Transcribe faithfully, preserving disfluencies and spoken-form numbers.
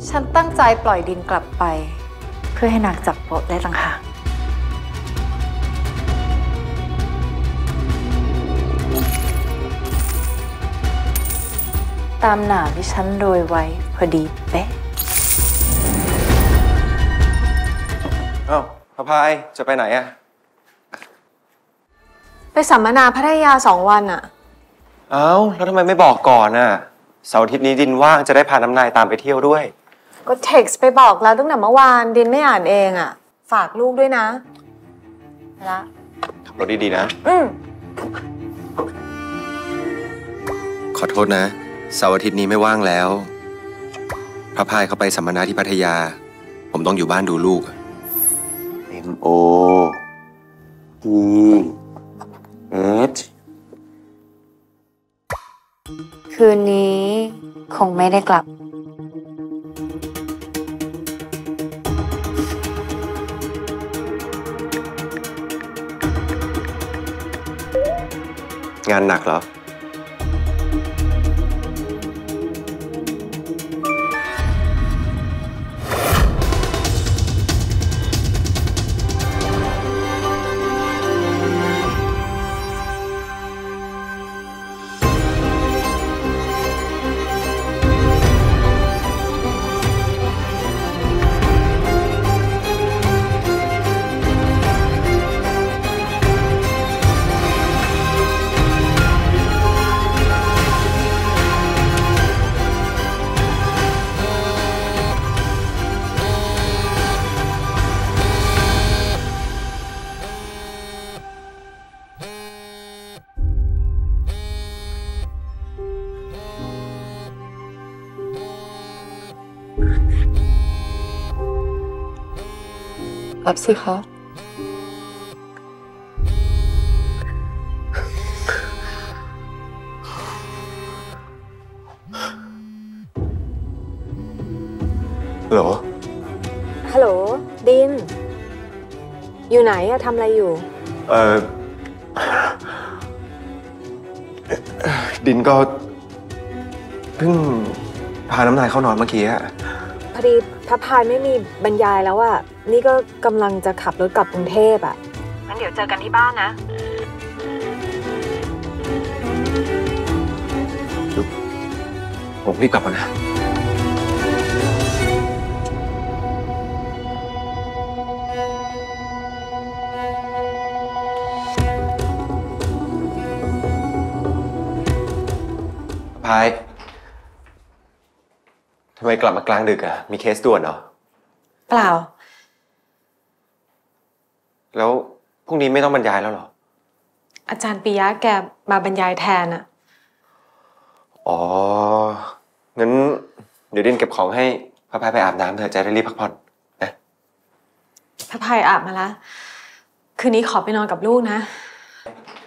ฉันตั้งใจปล่อยดินกลับไปเพื่อให้นางจับโป๊ะได้ต่างหากตามหนามที่ฉันโรยไว้พอดีเป๊ะอ้าวพระพายจะไปไหนอะไปสัมมนาพัทยาสองวันอะอ้าวแล้วทำไมไม่บอกก่อนอะเสาร์อาทิตย์นี้ดินว่างจะได้พาน้ำนายตามไปเที่ยวด้วยก็เท็กซ์ไปบอกแล้วตั้งแต่เมื่อวานดินไม่อ่านเองอะฝากลูกด้วยนะละขับรถดีๆนะอืมขอโทษนะเสาร์อาทิตย์นี้ไม่ว่างแล้วพระพายเขาไปสัมมนาที่พัทยาผมต้องอยู่บ้านดูลูก M O D H คืนนี้คงไม่ได้กลับงานหนักเหรอรับสิคะฮัลโหลฮัลโหลดินอยู่ไหนอะทำอะไรอยู่เออดินก็เพิ่งพาน้ำนายเข้านอนเมื่อกี้อะพอดีพระพายไม่มีบรรยายแล้วอะนี่ก็กำลังจะขับรถกลับกรุงเทพอะงั้นเดี๋ยวเจอกันที่บ้านนะผมรีบกลับมานะพายทำไมกลับมากลางดึกอะมีเคสด่วนเหรอเปล่าแล้วพรุ่งนี้ไม่ต้องบรรยายแล้วเหรออาจารย์ปิยะแกมาบรรยายแทนอะอ๋องั้นเดี๋ยวดินเก็บของให้พระพายไปอาบน้ำเถอะจะได้รีบพักผ่อนนะพระพายอาบมาแล้วคืนนี้ขอไปนอนกับลูกนะ